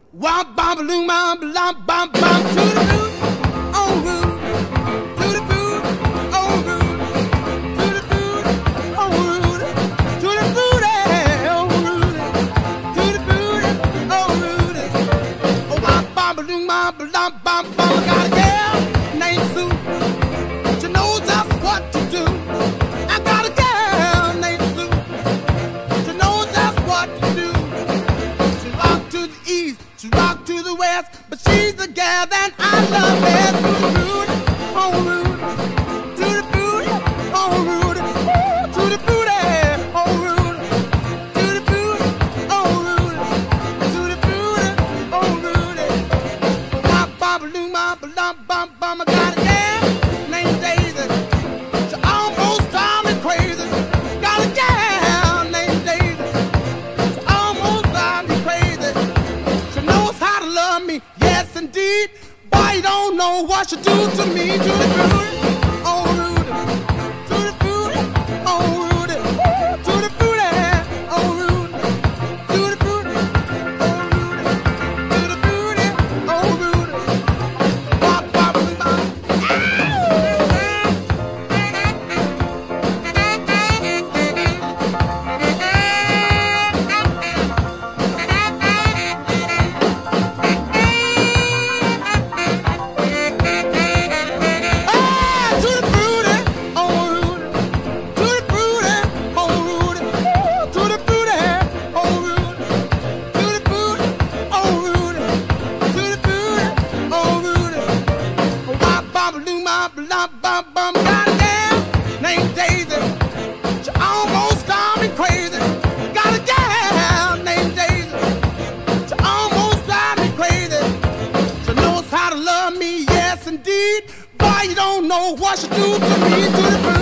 Womp bom balloon bom bom bom bom to the root, on root, to the root, on root, to the root, on root, to the root, on root, to the root, on root. Oh, womp bom balloon bom bom bom bom. I got a girl named Sue. She knows just what to do. I got a girl named Sue. She knows just what to do. She rock to the east. She rock to the west, but she's the gal that I love best. To the root, on root, to the root, on root, to the root, on root, to the root, on root, to the root, on root. Bop bop balloon bop bop bop bop. I got a gal named Daisy. She almost drives me crazy. Got a gal named Daisy. She almost drives me crazy. She knows how to love me, yes indeed. Boy, you don't know what she do to me. To the root, on root, to the root, on root, to the root, on root, to the root, on root, to the root, on root. Bop bop bop. Got a gal named Daisy. She almost drives me crazy. Got a gal named Daisy. She almost drives me crazy. She knows how to love me, yes indeed. Boy, you don't know what she do to me. To the